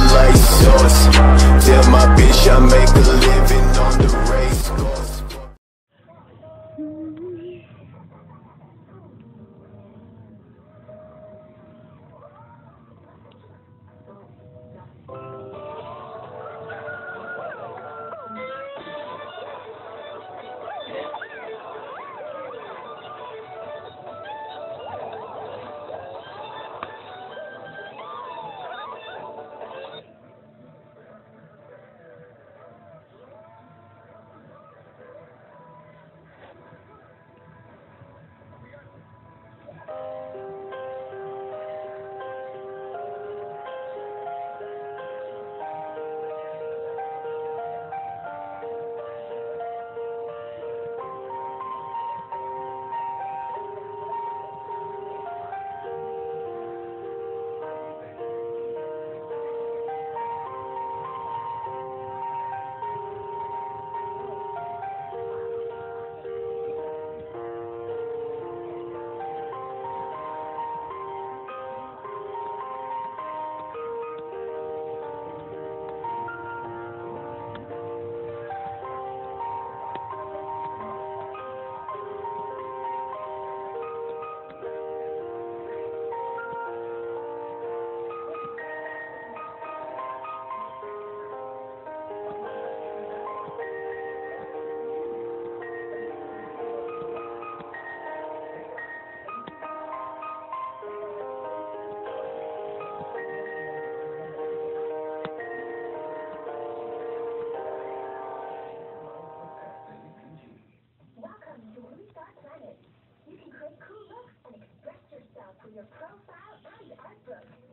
like sauce. Tell my bitch I make a living on the race course. You can create cool looks and express yourself with your profile and art book.